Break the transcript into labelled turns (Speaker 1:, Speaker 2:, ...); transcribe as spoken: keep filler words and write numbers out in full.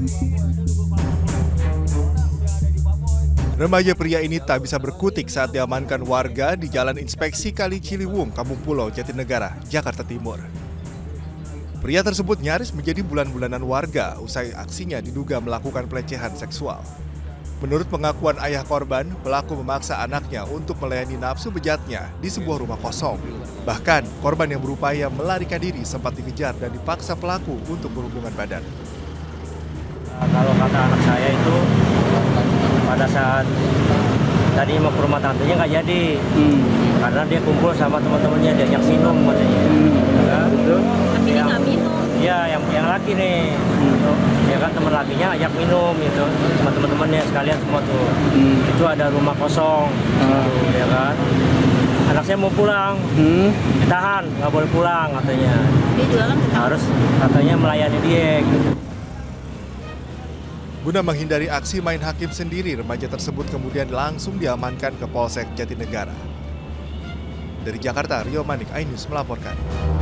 Speaker 1: Remaja pria ini tak bisa berkutik saat diamankan warga di Jalan Inspeksi Kali Ciliwung, Kampung Pulau, Jatinegara, Jakarta Timur. Pria tersebut nyaris menjadi bulan-bulanan warga usai aksinya diduga melakukan pelecehan seksual. Menurut pengakuan ayah korban, pelaku memaksa anaknya untuk melayani nafsu bejatnya di sebuah rumah kosong. Bahkan, korban yang berupaya melarikan diri sempat dikejar dan dipaksa pelaku untuk berhubungan badan.
Speaker 2: Kalau kata anak saya itu, pada saat tadi mau ke rumah tantenya nggak jadi, hmm. karena dia kumpul sama teman-temannya, diajak minum katanya. Hmm. Ya,
Speaker 3: tapi dia nggak minum.
Speaker 2: Iya, yang yang laki nih, hmm. ya kan teman lakinya ajak minum gitu, sama teman-temannya sekalian semua tuh. Hmm. Itu ada rumah kosong, hmm. gitu, ya kan. Anak saya mau pulang, hmm. ditahan, nggak boleh pulang katanya.
Speaker 3: Dia jualan
Speaker 2: harus katanya melayani dia. Gitu.
Speaker 1: Guna menghindari aksi main hakim sendiri, remaja tersebut kemudian langsung diamankan ke Polsek Jatinegara. Dari Jakarta, Rio Manik, iNews melaporkan.